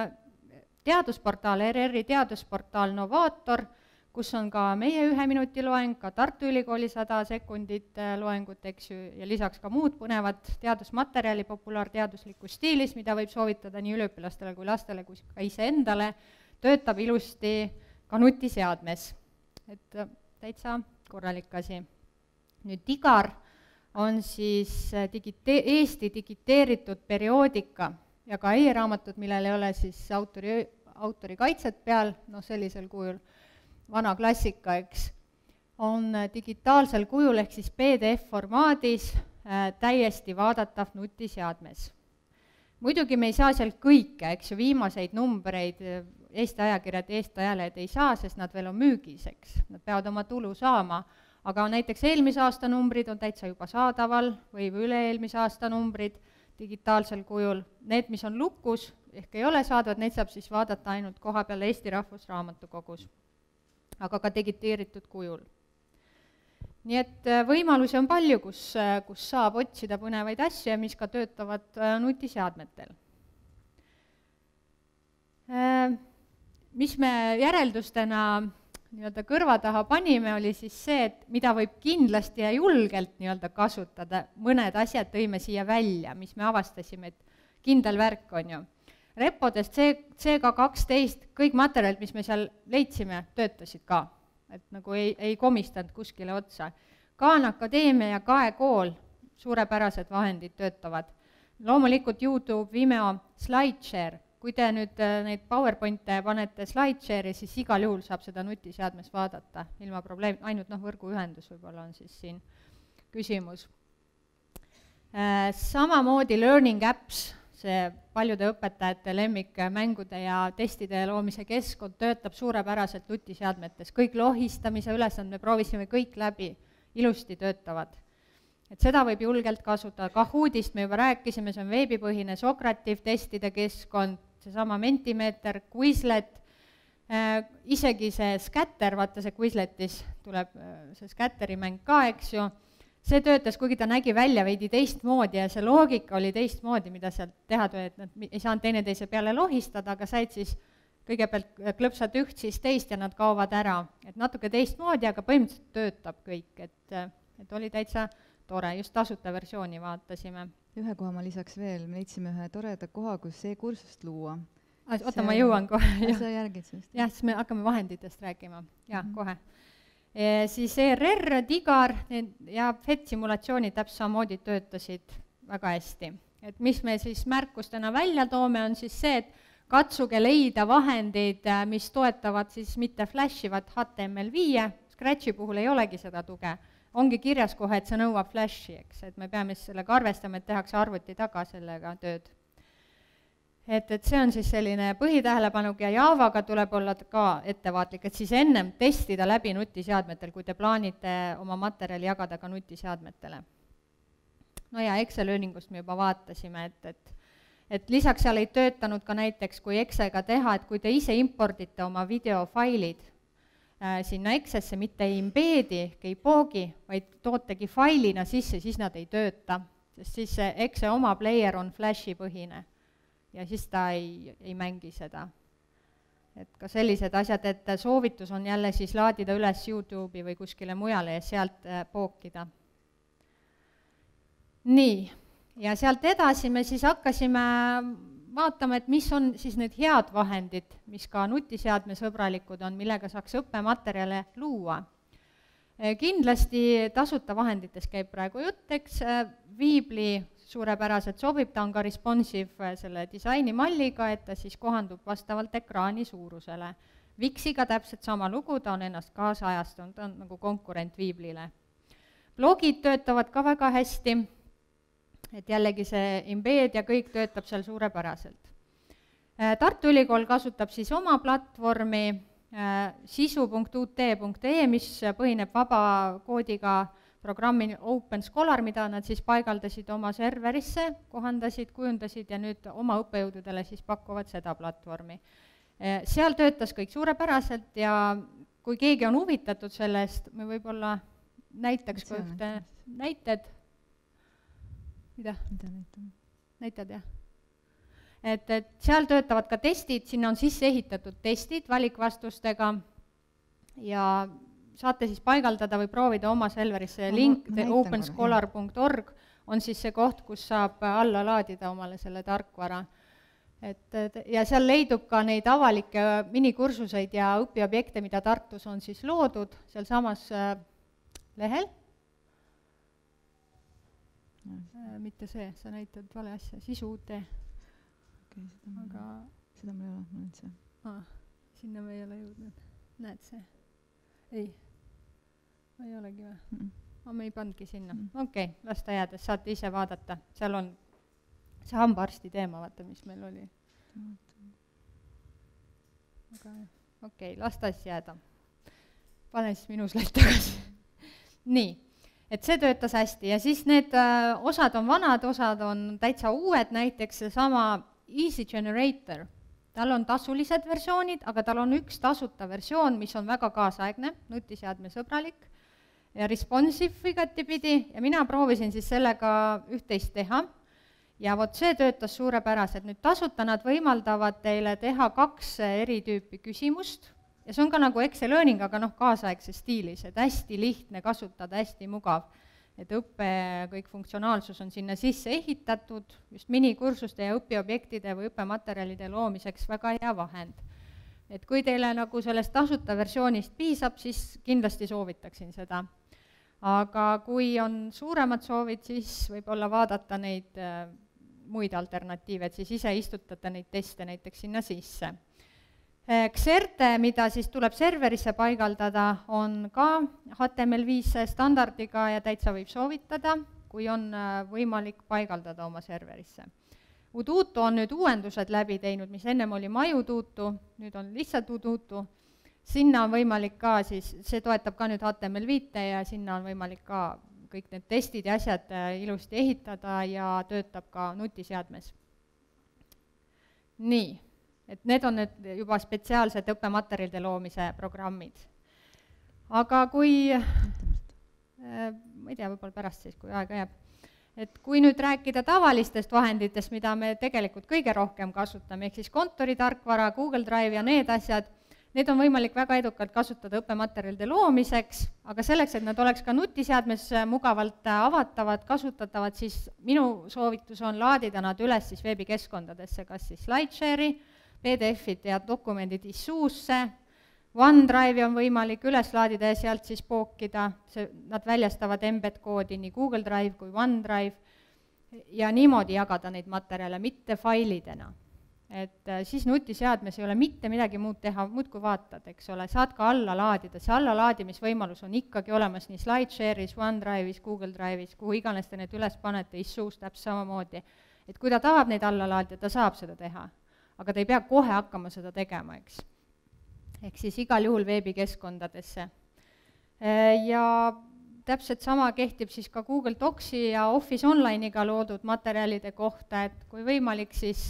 teadusportaal, R R-i teadusportaal Novaator, kus on ka meie ühe minuti loeng, ka Tartu Ülikooli sada sekundit loengut, eks ju, ja lisaks ka muud põnevad teadusmaterjali populaarteaduslikus stiilis, mida võib soovitada nii üliõpilastele kui lastele kui ka iseendale, töötab ilusti ka nutiseadmes. Et täitsa korralik asi. Nüüd Digar on siis digite- Eesti digiteeritud perioodika ja ka e-raamatud, millel ei ole siis autori, autori kaitset peal, noh sellisel kujul, vana klassika, eks, on digitaalsel kujul ehk siis P D F formaadis äh, täiesti vaadatav nutiseadmes. Muidugi me ei saa seal kõike, eks ju, viimaseid numbreid Eesti ajakirjad ja Eesti ajalehed ei saa, sest nad veel on müügis, eks, nad peavad oma tulu saama, aga näiteks eelmise aasta numbrid on täitsa juba saadaval või üle-eelmise aasta numbrid digitaalsel kujul. Need, mis on lukus, ehk ei ole saadavad, neid saab siis vaadata ainult koha peal Eesti Rahvusraamatukogus, aga ka digiteeritud kujul. nii et võimalusi on palju, kus, kus saab otsida põnevaid asju ja mis ka töötavad nutiseadmetel. Mis me järeldustena nii-öelda kõrva taha panime, oli siis see, et mida võib kindlasti ja julgelt nii-öelda kasutada, mõned asjad tõime siia välja, mis me avastasime, et kindel värk on ju. Repodest C K kaksteist, kõik materjalid, mis me seal leidsime, töötasid ka, et nagu ei, ei komistanud kuskile otsa. Khan Akadeemia ja Kaekool, suurepärased vahendid töötavad. Loomulikult YouTube, Vimeo, SlideShare. Kui te nüüd neid PowerPointe panete SlideShare'i, siis igal juhul saab seda nutiseadmes vaadata ilma probleem, ainult noh, võrguühendus võib-olla on siis siin küsimus. Samamoodi Learning Apps, see paljude õpetajate lemmik mängude ja testide loomise keskkond töötab suurepäraselt nutiseadmetes. Kõik lohistamise ülesanded, me proovisime kõik läbi, ilusti töötavad. Et seda võib julgelt kasutada. Kahootist me juba rääkisime, see on veebipõhine Socrative testide keskkond, seesama Mentimeter, Quizlet, äh, isegi see Scatter, vaata see Quizletis tuleb see Scatteri mäng ka, eks ju, see töötas, kuigi ta nägi välja veidi teistmoodi ja see loogika oli teistmoodi, mida sealt teha tuli, et nad ei saanud teineteise peale lohistada, aga said siis kõigepealt klõpsad üht, siis teist ja nad kaovad ära. Et natuke teistmoodi, aga põhimõtteliselt töötab kõik, et, et oli täitsa tore, just tasuta versiooni vaatasime. Ühe koha ma lisaks veel, me leidsime ühe toreda koha, kus see kursust luua. Oota, ma jõuan kohe. Sa järgid sellest? Jah, siis me hakkame vahenditest rääkima. Jah, mm-hmm. kohe. E, siis E R R, Digar ja F E T simulatsioonid täpselt samamoodi töötasid väga hästi. Et mis me siis märkustena välja toome, on siis see, et katsuge leida vahendeid, mis toetavad siis mitte flashivat H T M L viis, Scratchi puhul ei olegi seda tuge. Ongi kirjas kohe, et see nõuab flashi, eks, et me peame sellega arvestama, et tehakse arvuti taga sellega tööd. Et, et see on siis selline põhitähelepanuk ja Javaga tuleb olla ka ettevaatlik, et siis ennem testida läbi nutiseadmetel, kui te plaanite oma materjali jagada ka nutiseadmetele. No ja Excel learningust me juba vaatasime, et, et, et lisaks seal ei töötanud ka näiteks, kui Exceliga teha, et kui te ise impordite oma videofailid, sinna Excelisse mitte ei embedi, ei poogi, vaid tootegi failina sisse, siis nad ei tööta, sest siis see Excel oma player on flashi põhine ja siis ta ei, ei mängi seda. Et ka sellised asjad, et soovitus on jälle siis laadida üles YouTube'i või kuskile mujale ja sealt pookida. Nii, ja sealt edasi me siis hakkasime vaatame, et mis on siis need head vahendid, mis ka nutiseadme sõbralikud on, millega saaks õppematerjale luua. Kindlasti tasuta vahendites käib praegu jutt, eks Weebly suurepäraselt sobib, ta on ka responsive selle disaini malliga, et ta siis kohandub vastavalt ekraani suurusele. Wixiga täpselt sama lugu, ta on ennast kaasajastanud, ta on nagu konkurent Weeblyle. Blogid töötavad ka väga hästi, et jällegi see embed ja kõik töötab seal suurepäraselt. Tartu Ülikool kasutab siis oma platvormi sisu punkt U T punkt E, mis põhineb vaba koodiga programmi Open Scholar, mida nad siis paigaldasid oma serverisse, kohandasid, kujundasid ja nüüd oma õppejõududele siis pakuvad seda platvormi. Seal töötas kõik suurepäraselt ja kui keegi on huvitatud sellest, me võib-olla näitaks kui ühte näited. Mida? Mida näitame? Näitad, jah. Et, et seal töötavad ka testid, sinna on sisse ehitatud testid valikvastustega ja saate siis paigaldada või proovida oma serverisse link, open scholar punkt org on siis see koht, kus saab alla laadida omale selle tarkvara. Et, et, ja seal leidub ka neid avalikke minikursuseid ja õpiobjekte, mida Tartus on siis loodud, seal samas äh, lehel. Äh, mitte see, sa näitad vale asja, sisu U T. Okay, seda, aga seda ma ei ole, ma nüüd see. Ah, sinna me ei ole jõudnud. Näed see? Ei. Ma ei olegi või? Mm. Ma me ei pandki sinna. Mm. Okei, okay, las ta jääda, saate ise vaadata. Seal on see hambaarsti teema, vaata, mis meil oli. Aga okei, okay, las ta siis jääda. Pane siis minu slaid tagasi. Nii. Et see töötas hästi ja siis need äh, osad on vanad, osad on täitsa uued, näiteks see sama Easy Generator. Tal on tasulised versioonid, aga tal on üks tasuta versioon, mis on väga kaasaegne, nutiseadme sõbralik. ja responsive igatipidi ja mina proovisin siis sellega üht-teist teha ja vot see töötas suurepäraselt. Nüüd tasuta nad võimaldavad teile teha kaks eri tüüpi küsimust ja see on ka nagu Excel Learning, aga noh, kaasaegses stiilis, et hästi lihtne kasutada, hästi mugav. Et õppe kõik funktsionaalsus on sinna sisse ehitatud, just minikursuste ja õpiobjektide või õppematerjalide loomiseks väga hea vahend. Et kui teile nagu sellest tasuta versioonist piisab, siis kindlasti soovitaksin seda. Aga kui on suuremad soovid, siis võib-olla vaadata neid muid alternatiive, et siis ise istutate neid teste näiteks sinna sisse. Xerte, mida siis tuleb serverisse paigaldada, on ka H T M L viis standardiga ja täitsa võib soovitada, kui on võimalik paigaldada oma serverisse. Udutu on nüüd uuendused läbi teinud, mis ennem oli MyUdutu, nüüd on lihtsalt Udutu. Sinna on võimalik ka siis, see toetab ka nüüd H T M L viis ja sinna on võimalik ka kõik need testid ja asjad ilusti ehitada ja töötab ka nutiseadmes. Nii. Et need on need juba spetsiaalsed õppematerjalide loomise programmid. Aga kui, ma ei tea, võib-olla pärast siis, kui aega jääb, et kui nüüd rääkida tavalistest vahenditest, mida me tegelikult kõige rohkem kasutame, ehk siis kontoritarkvara, Google Drive ja need asjad, need on võimalik väga edukalt kasutada õppematerjalide loomiseks, aga selleks, et nad oleks ka nutiseadmes mugavalt avatavad, kasutatavad, siis minu soovitus on laadida nad üles siis veebikeskkondadesse, kas siis SlideShare'i, P D F-id ja dokumendid issuusse, OneDrive'i on võimalik üles laadida ja sealt siis pookida, see, nad väljastavad embed koodi nii Google Drive kui OneDrive ja niimoodi jagada neid materjale, mitte failidena. Et siis nutiseadmes ei ole mitte midagi muud teha, muud kui vaatad, eks ole, saad ka alla laadida, see allalaadimisvõimalus on ikkagi olemas nii SlideShare'is, OneDrive'is, Google Drive'is, kuhu iganes te need üles panete, issuus täpselt samamoodi. Et kui ta tahab neid alla laadida, ta saab seda teha. Aga ta ei pea kohe hakkama seda tegema, eks. Ehk siis igal juhul veebikeskkondadesse. Ja täpselt sama kehtib siis ka Google Docsi ja Office Online'iga loodud materjalide kohta, et kui võimalik, siis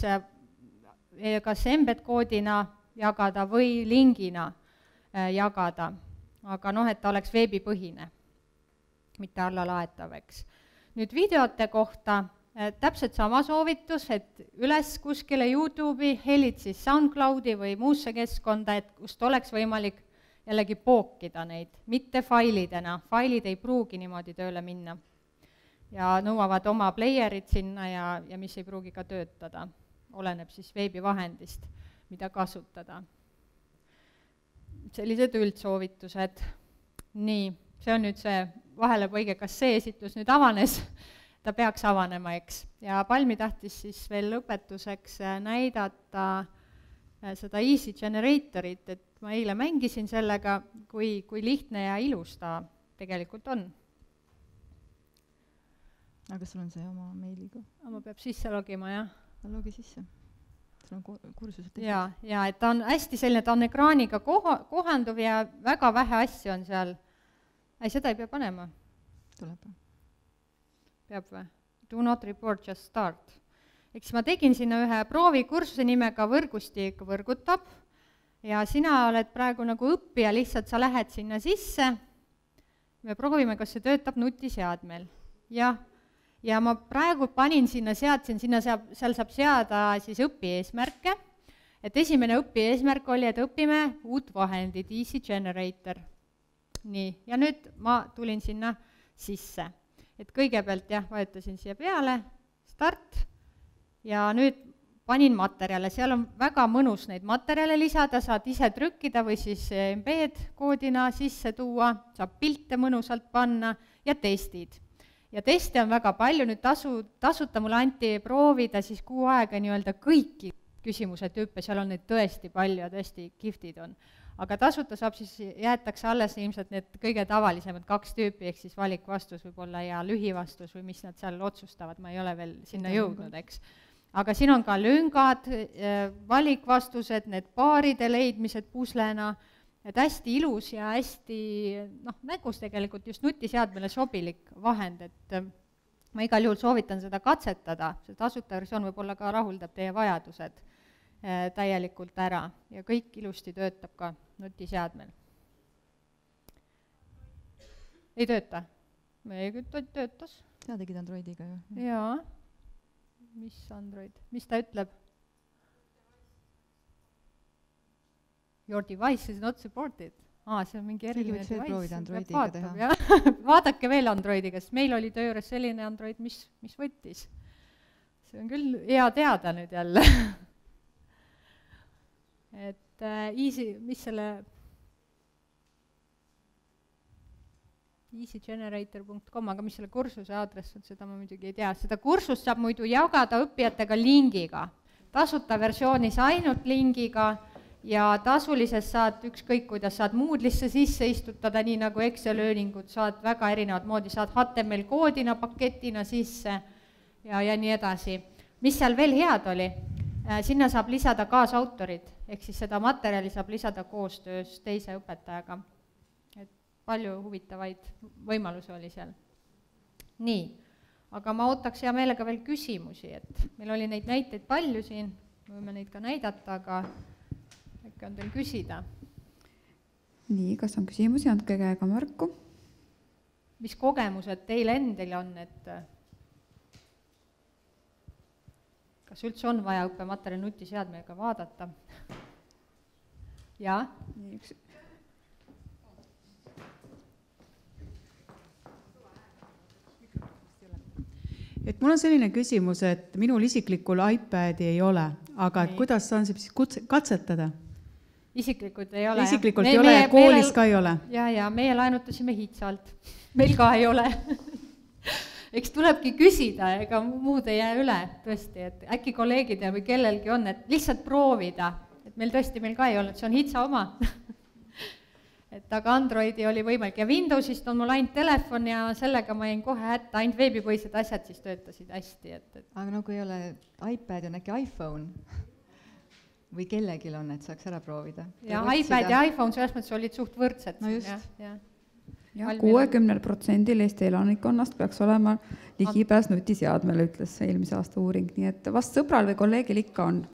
kas embed koodina jagada või lingina jagada. Aga noh, et ta oleks veebipõhine, mitte alla laetav, eks. Nüüd videote kohta. Täpselt sama soovitus, et üles kuskile YouTube'i, helid siis SoundCloudi või muusse keskkonda, et kust oleks võimalik jällegi pookida neid, mitte failidena. Failid ei pruugi niimoodi tööle minna ja nõuavad oma playerid sinna ja, ja mis ei pruugi ka töötada. Oleneb siis veebivahendist, mida kasutada. Sellised üldsoovitused. Nii, see on nüüd see vahelepõige, kas see esitlus nüüd avanes? Ta peaks avanema, eks. Ja Palmi tahtis siis veel lõpetuseks näidata seda Easy Generatorit, et ma eile mängisin sellega, kui, kui lihtne ja ilus ta tegelikult on. Aga sul on see oma meiliga? Ma peab sisse logima, jah. Logi sisse. Sul on kursused tehtud. Ja, ja, et ta on hästi selline, ta on ekraaniga koha, kohanduv ja väga vähe asju on seal. Ei, seda ei pea panema. Tuleb. Peab või? Do not report, just start. Eks ma tegin sinna ühe proovikursuse nimega Võrgustik võrgutab ja sina oled praegu nagu õppija, lihtsalt sa lähed sinna sisse. Me proovime, kas see töötab nutiseadmel. Ja, ja ma praegu panin sinna, seadsin, sinna saab, seal saab seada siis õpieesmärke. Et esimene õpieesmärk oli, et õpime uut vahendit, Easy Generator. Nii, ja nüüd ma tulin sinna sisse. Et kõigepealt jah, vajutasin siia peale, start, ja nüüd panin materjale, seal on väga mõnus neid materjale lisada, saad ise trükkida või siis embed koodina sisse tuua, saab pilte mõnusalt panna ja testid. Ja teste on väga palju, nüüd tasu, tasuta mulle anti proovida siis kuu aega nii-öelda kõiki küsimuse tüüpe, seal on neid tõesti palju ja tõesti kihvtid on. Aga tasuta saab siis, jäetakse alles ilmselt need kõige tavalisemad kaks tüüpi, ehk siis valikvastus võib-olla ja lühivastus või mis nad seal otsustavad, ma ei ole veel sinna jõudnud, eks. Aga siin on ka lüngad, valikvastused, need paaride leidmised puslena, et hästi ilus ja hästi, noh, nägus tegelikult just nutiseadmele sobilik vahend, et ma igal juhul soovitan seda katsetada, see tasuta versioon võib-olla ka rahuldab teie vajadused täielikult ära ja kõik ilusti töötab ka nutiseadmel. ei tööta? Meie küll töötas. Sa tegid Androidiga ju. Jaa. Mis Android? Mis ta ütleb? Your device is not supported. Aa, see on mingi eriline device. Vaadake veel Androidiga, sest meil oli töö juures selline Android, mis, mis võttis. See on küll hea teada nüüd jälle. et äh, easy, mis selle easygenerator punkt com, aga mis selle kursuse aadress on, seda ma muidugi ei tea. Seda kursust saab muidu jagada õppijatega lingiga. Tasuta versioonis ainult lingiga ja tasulises saad ükskõik, kuidas saad Moodle'isse sisse istutada, nii nagu Excel-ööningud, saad väga erinevat moodi, saad H T M L koodina, paketina sisse ja, ja nii edasi. Mis seal veel head oli? Sinna saab lisada kaasautorid, ehk siis seda materjali saab lisada koostöös teise õpetajaga. Et palju huvitavaid võimalusi oli seal. Nii, aga ma ootaks hea meelega veel küsimusi, et meil oli neid näiteid palju siin, võime neid ka näidata, aga äkki on teil küsida. Nii, kas on küsimusi, andke käega märku. Mis kogemused teil endil on, et kas üldse on vaja õppematerjali nutiseadmega vaadata? Jaa? Nii, üks... Et mul on selline küsimus, et minul isiklikul iPadi ei ole, aga et kuidas saan siis katsetada? Isiklikult ei ole. Isiklikult ei ole ja koolis ka ei ole. Ja, ja meie laenutasime Hitsalt. Meil ka ei ole. Eks tulebki küsida, ega muud ei jää üle, tõesti, et äkki kolleegid või kellelgi on, et lihtsalt proovida, et meil tõesti meil ka ei olnud, see on Hitsa oma. et aga Androidi oli võimalik ja Windowsist on mul ainult telefon ja sellega ma jäin kohe hätta, ainult veebipõhised asjad siis töötasid hästi. Et, et... aga no kui ei ole iPad, on äkki iPhone või kellegil on, et saaks ära proovida? Ja iPad ja iPhone selles mõttes olid suht võrdsed. No just. Ja, ja. Ja kuuekümne protsendil Eesti elanikkonnast peaks olema ligipääs nutiseadmele, ütles eelmise aasta uuring, nii et vast sõbral või kolleegil ikka on.